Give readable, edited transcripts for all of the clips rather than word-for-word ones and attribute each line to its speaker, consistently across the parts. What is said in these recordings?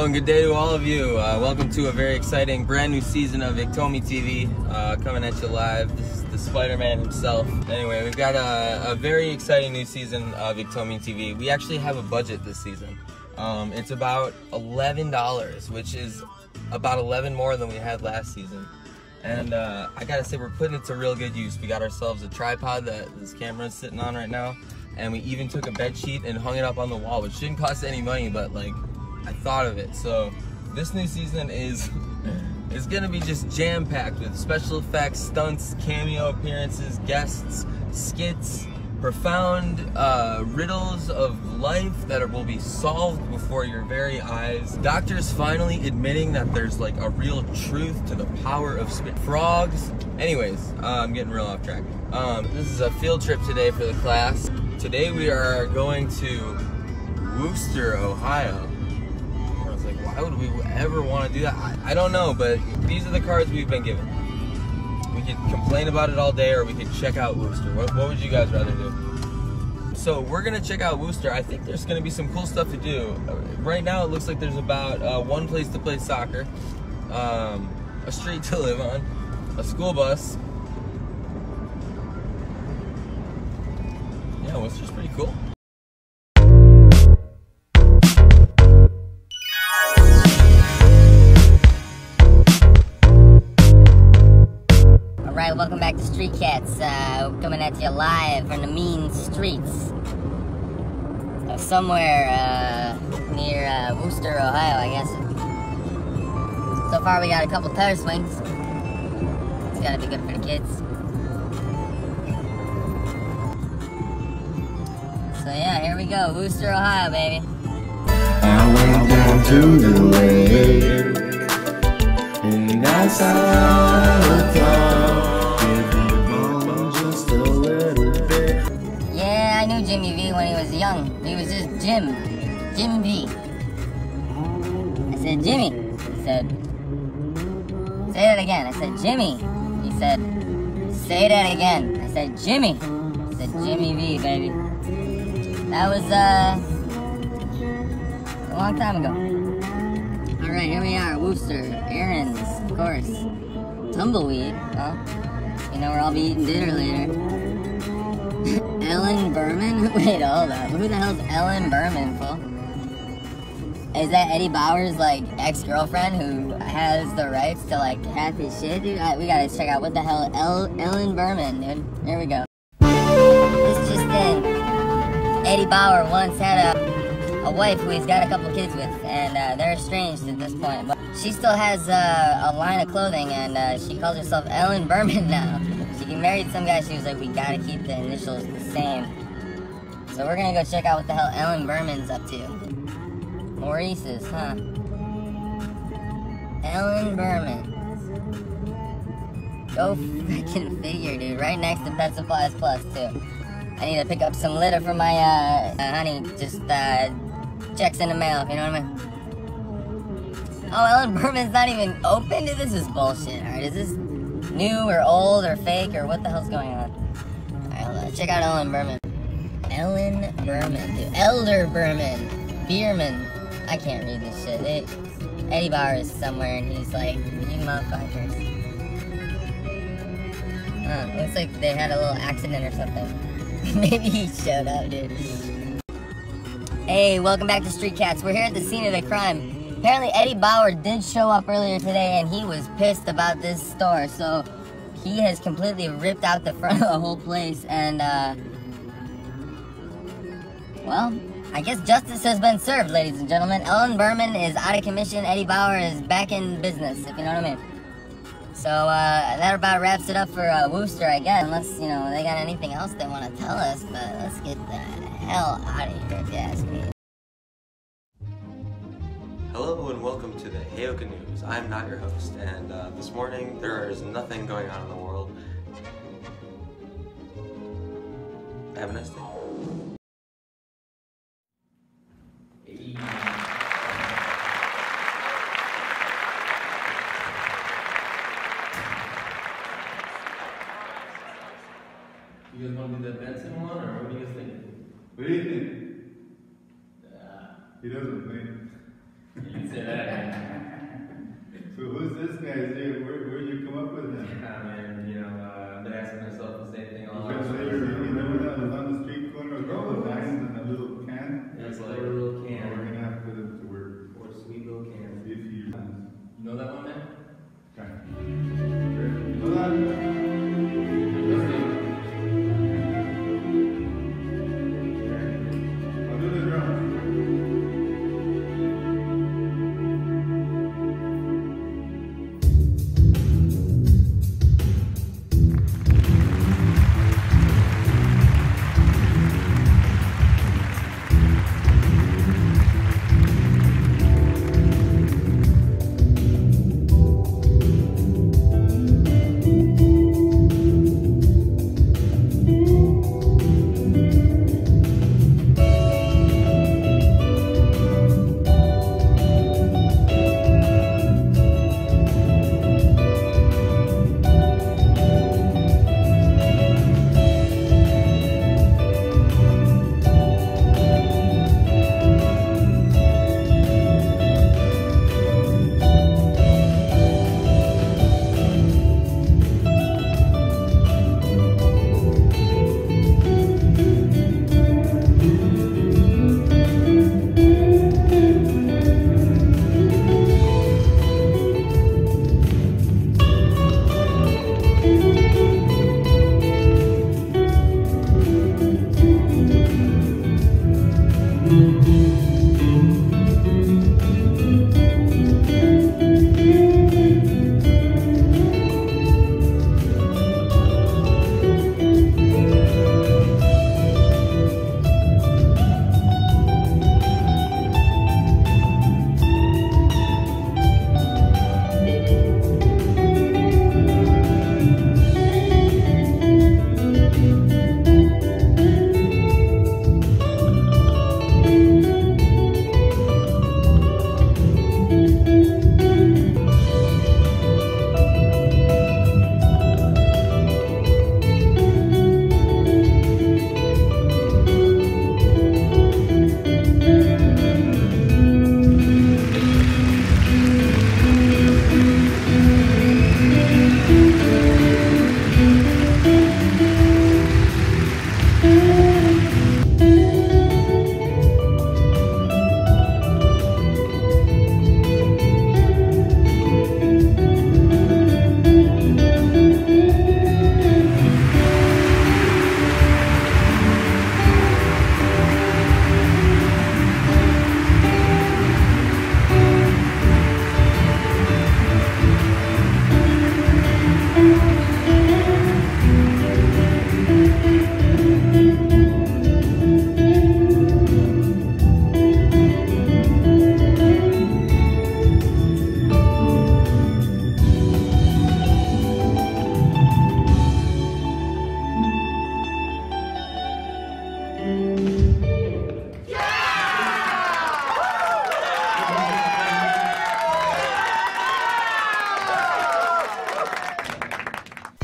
Speaker 1: Hello and good day to all of you. Welcome to a very exciting brand new season of Iktomi TV, coming at you live. This is the Spider-Man himself. Anyway, we've got a very exciting new season of Iktomi TV. We actually have a budget this season. It's about $11, which is about 11 more than we had last season. And I gotta say, we're putting it to real good use. We got ourselves a tripod that this camera is sitting on right now, and we even took a bed sheet and hung it up on the wall, which didn't cost any money, but like, I thought of it. So this new season is gonna be just jam-packed with special effects, stunts, cameo appearances, guests, skits, profound riddles of life that will be solved before your very eyes. Doctors finally admitting that there's like a real truth to the power of spit frogs. Anyways, I'm getting real off track. This is a field trip today for the class. Today we are going to Wooster, Ohio. I was like, why would we ever want to do that? I don't know, but these are the cards we've been given. We could complain about it all day, or we could check out Wooster. What would you guys rather do? So we're gonna check out Wooster. I think there's gonna be some cool stuff to do. Right now it looks like there's about one place to play soccer, a street to live on, a school bus. Yeah, Wooster's pretty cool.
Speaker 2: Alright, welcome back to Street Cats. We're coming at you live from the mean streets of somewhere near Wooster, Ohio, I guess. So far we got a couple tire swings. It's gotta be good for the kids. So yeah, here we go, Wooster, Ohio, baby.
Speaker 3: I went down to the lake, and I saw a dog with a bone just a little bit.
Speaker 2: Yeah, I knew Jimmy V when he was young. He was just Jim V. I said, Jimmy. He said, say that again. I said, Jimmy. He said, say that again. I said, Jimmy. I said, Jimmy V, baby. That was, a long time ago. Alright, here we are, Wooster, errands, of course. Tumbleweed, well, you know where I'll be eating dinner later. Ellen Berman? Wait, hold up. Who the hell's Ellen Berman, fool? Is that Eddie Bauer's, like, ex-girlfriend who has the rights to, like, half his shit, dude? We gotta check out what the hell Ellen Berman, dude. Here we go. This just in. Eddie Bauer once had a wife who he's got a couple kids with, and they're estranged at this point. But she still has a line of clothing, and she calls herself Ellen Berman now. She married some guy, she was like, we gotta keep the initials the same. So we're gonna go check out what the hell Ellen Berman's up to. Maurice's, huh? Ellen Berman. Go freaking figure, dude. Right next to Pet Supplies Plus, too. I need to pick up some litter for my, honey, just, checks in the mail, you know what I mean? Oh, Ellen Berman's not even open? Dude, this is bullshit, alright? Is this new or old or fake or what the hell's going on? Alright, hold on. Check out Ellen Berman. Ellen Berman, dude. Elder Berman. Bierman. I can't read this shit. Eddie Bauer is somewhere and he's like, you motherfuckers. Looks like they had a little accident or something. Maybe he showed up, dude. Hey, welcome back to Street Cats. We're here at the scene of the crime. Apparently Eddie Bauer did show up earlier today and he was pissed about this store. So he has completely ripped out the front of the whole place and, well, I guess justice has been served, ladies and gentlemen. Ellen Berman is out of commission. Eddie Bauer is back in business, if you know what I mean. So, that about wraps it up for Wooster, I guess. Unless, you know, they got anything else they want to tell us. But let's get the hell out of here, if you ask me.
Speaker 1: Hello and welcome to the Heyoka News. I'm not your host, and this morning there is nothing going on in the world. Have a nice day. You guys want to do the Benson one, or what do you guys think?
Speaker 3: What do you think? He doesn't think.
Speaker 1: You can say that.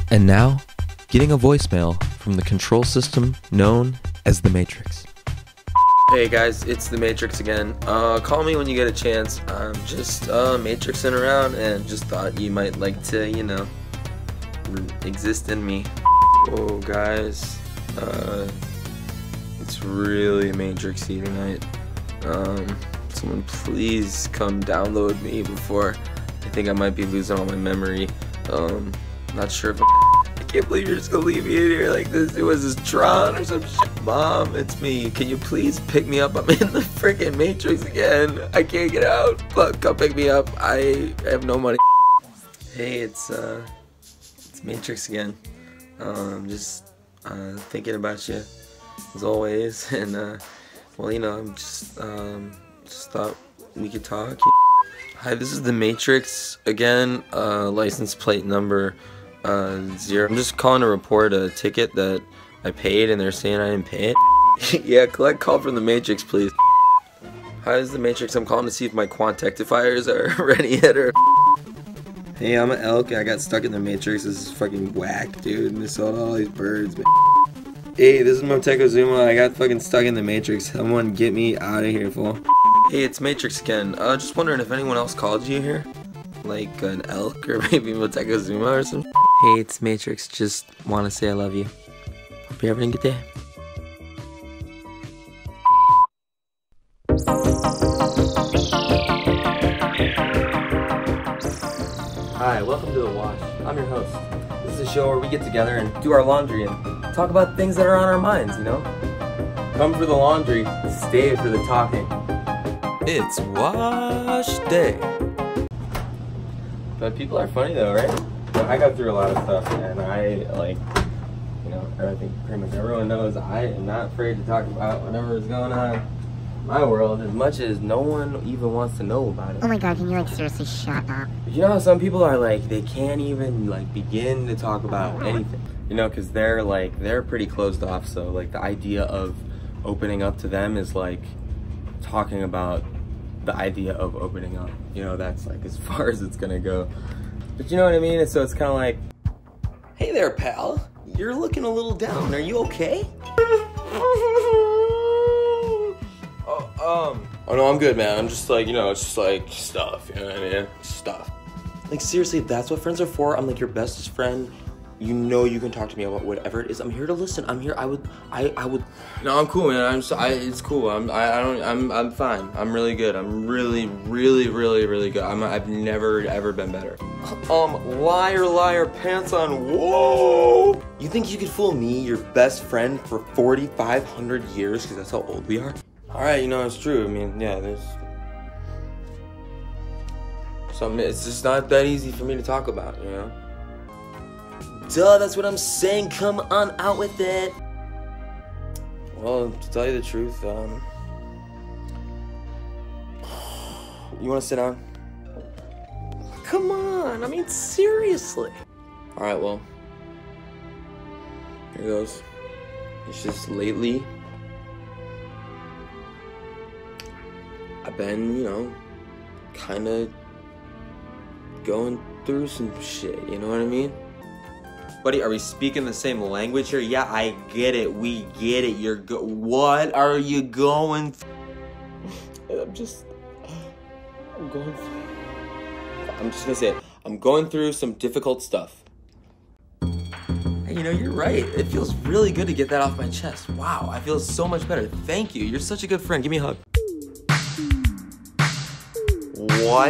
Speaker 4: And now, getting a voicemail from the control system known as the Matrix.
Speaker 1: Hey guys, it's the Matrix again. Call me when you get a chance. I'm just matrixing around and just thought you might like to, you know, exist in me. Oh guys, it's really matrixy tonight. Someone please come download me before I think I might be losing all my memory. Not sure if I can't believe you're just gonna leave me in here like this. It was this Tron or some shit. Mom, it's me. Can you please pick me up? I'm in the freaking Matrix again. I can't get out. Look, come pick me up. I have no money. Hey, it's Matrix again. Just thinking about you as always, and well, you know, I'm just thought we could talk. Hi, this is the Matrix again. License plate number 0. I'm just calling to report a ticket that I paid, and they're saying I didn't pay it. Yeah, collect call from the Matrix, please. Hi, this is the Matrix. I'm calling to see if my quantectifiers are ready yet, or. Hey, I'm an elk. I got stuck in the Matrix. This is fucking whack, dude. And they sold all these birds, man. Hey, this is Motekazuma. I got fucking stuck in the Matrix. Someone get me out of here, fool. Hey, it's Matrix again. Just wondering if anyone else called you here? Like an elk or maybe Motekazuma or something? Hey, it's Matrix. Just want to say I love you. Hope you're having a good day. Hi, welcome to The Wash. I'm your host. This is a show where we get together and do our laundry and talk about things that are on our minds, you know? Come for the laundry, stay for the talking. It's wash day. But people are funny though, right? I got through a lot of stuff, and I, like, you know, I think pretty much everyone knows I am not afraid to talk about whatever is going on in my world, as much as no one even wants to know about it.
Speaker 5: Oh my god, can you, like, seriously shut up?
Speaker 1: You know how some people are, like, they can't even, like, begin to talk about anything. You know, because they're, like, they're pretty closed off, so, like, the idea of opening up to them is, like, talking about the idea of opening up. You know, that's, like, as far as it's gonna go. But you know what I mean? And so it's kind of like, hey there, pal. You're looking a little down. Are you okay? Oh no, I'm good, man. I'm just like, you know, it's just like stuff, you know what I mean? Stuff. Like, seriously, if that's what friends are for, I'm like your bestest friend. You know you can talk to me about whatever it is. I'm here to listen. I'm here. I would. No, I'm cool, man. It's cool. I'm fine. I'm really good. I'm really good. I've never ever been better. Liar, pants on. Whoa! You think you could fool me, your best friend, for 4,500 years? Because that's how old we are. All right, you know it's true. I mean, yeah, there's something. It's just not that easy for me to talk about, you know. Duh, that's what I'm saying. Come on, out with it. Well, to tell you the truth, you want to sit down? Come on, I mean, seriously. All right, well, here goes. It's just lately, I've been, you know, kind of going through some shit, you know what I mean? Buddy, are we speaking the same language here? Yeah, I get it. We get it. What are you going through? I'm just gonna say it. I'm going through some difficult stuff. Hey, you know, you're right. It feels really good to get that off my chest. Wow, I feel so much better. Thank you. You're such a good friend. Give me a hug. What?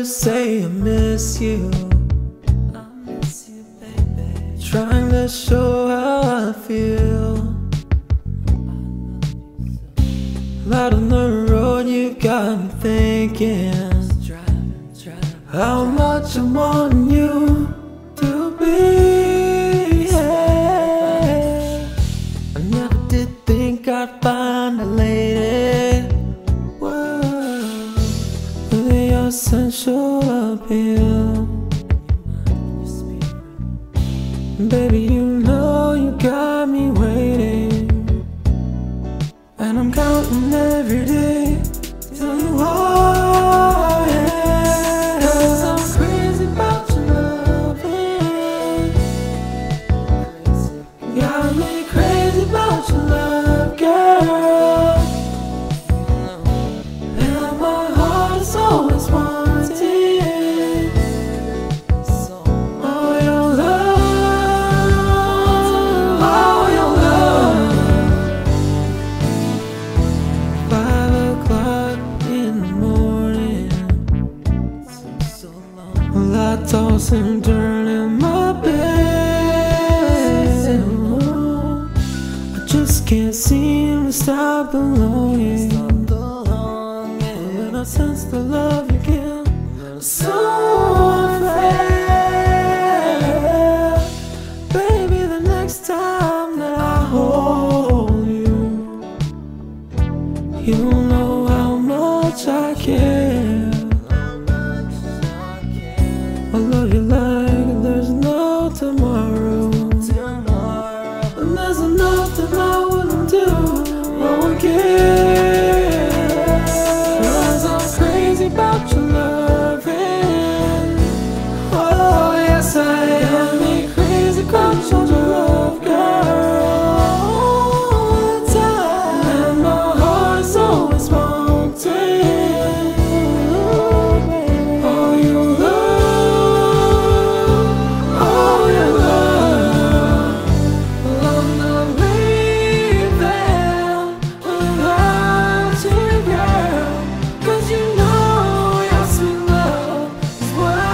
Speaker 3: to say I miss you. Trying to show how I feel. Out on the road, you got me thinking how much I want you to be. Yeah. I never did think I'd find a lady, whoa, with your sensual appeal. Baby, you know you got me waiting, and I'm counting every day till you are, yeah. 'Cause I'm crazy about your loving. Got me crazy about your love, girl. And my heart is always wanting all your love, all your love. 5 o'clock in the morning, well, I toss and turn in my bed. I just can't seem to stop the longing. When I sense the love again, so unfair. Baby, the next time that I hold you, you'll know how much I care. I love you like there's no tomorrow, and there's enough that I wouldn't do again. 'Cause I'm crazy about your loving. Oh yes, I am. Me crazy about your love, girl. All the time, and my heart is always wanting all your love, all your love. Well, I'm not leaving without you, girl. 'Cause you know your sweet love is what I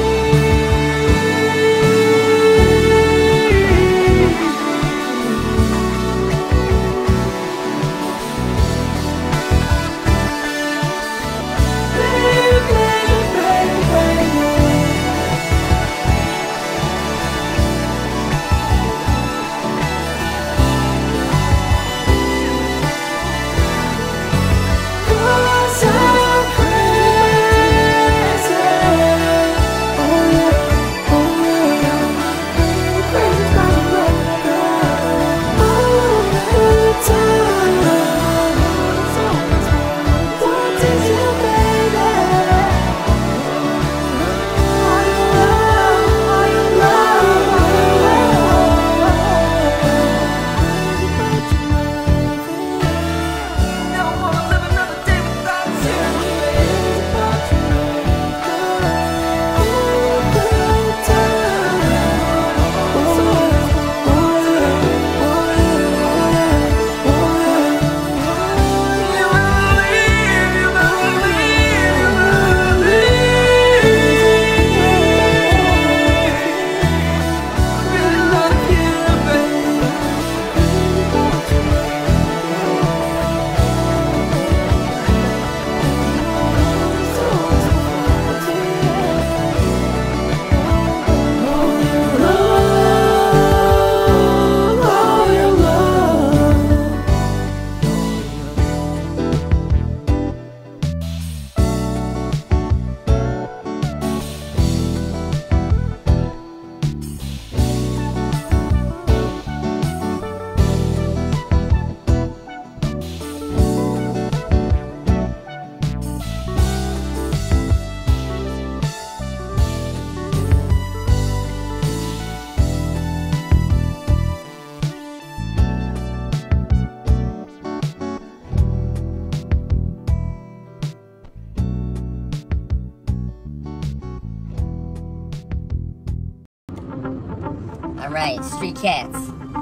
Speaker 2: Alright, Street Cats,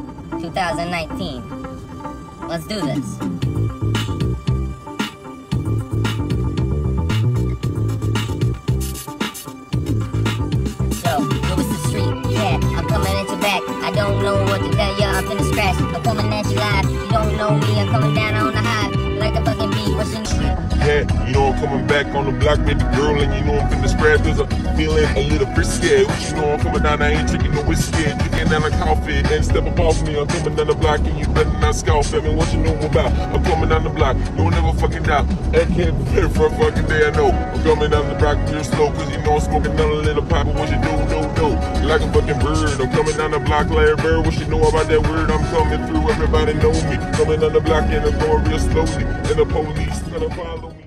Speaker 2: 2019. Let's do this. I don't know what to tell ya, I'm finna scratch. I'm coming at you live. You don't know me, I'm coming down on the high. Like a fucking beat, rushing shit.
Speaker 6: Yeah, you know I'm coming back on the block, baby girl, and you know I'm finna scratch cause I'm feeling a little frisky. You know I'm coming down, I ain't drinking no whiskey, drinking down a coffee, and step up off me. I'm coming down the block, and you better not scoff at me. What you know about? I'm coming down the block, you'll never fucking doubt. I can't prepare for a fucking day, I know. I'm coming down the block real slow, cause you know I'm smoking down a little pop, but what you do, like a fucking bird. I'm coming down the block like a bird, what you know about that word? I'm coming through, everybody know me. Coming down the block, and I'm going real slowly, and the police gonna follow me.